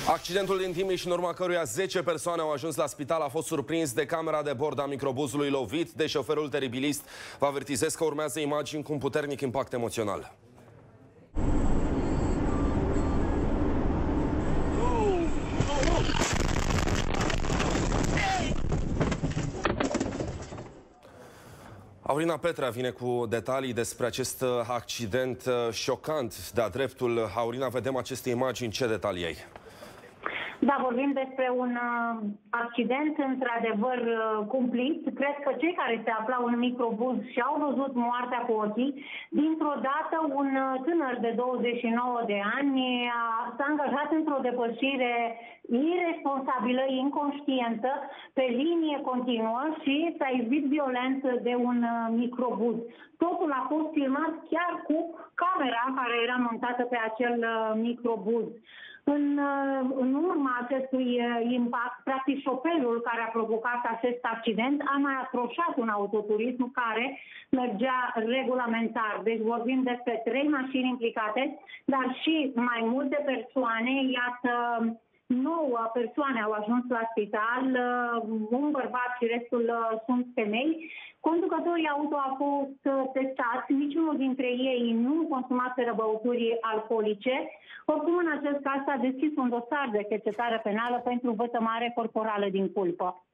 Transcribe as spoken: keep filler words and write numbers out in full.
Accidentul din Timiș, în urma căruia zece persoane au ajuns la spital, a fost surprins de camera de bord a microbuzului lovit de șoferul teribilist. Vă avertizez că urmează imagini cu un puternic impact emoțional. Aurina Petrea vine cu detalii despre acest accident șocant de-a dreptul. Aurina, vedem aceste imagini, ce detalii ai? Da, vorbim despre un uh, accident într-adevăr uh, cumplit. Cred că cei care se aflau în microbuz și-au văzut moartea cu ochii. Dintr-o dată, un uh, tânăr de douăzeci și nouă de ani s-a angajat într-o depășire irresponsabilă, inconștientă, pe linie continuă și s-a izbit violent de un uh, microbuz. Totul a fost filmat chiar cu camera care era montată pe acel uh, microbuz. În, în urma acestui impact, practic șoferul care a provocat acest accident a mai aproșat un autoturism care mergea regulamentar. Deci vorbim despre trei mașini implicate, dar și mai multe persoane. Iată, nouă persoane au ajuns la spital, un bărbat și restul sunt femei. Conducătorii auto au fost testați, niciunul dintre ei nu consumaseră băuturi alcoolice. Oricum, în acest caz s-a deschis un dosar de cercetare penală pentru vătămare corporală din culpă.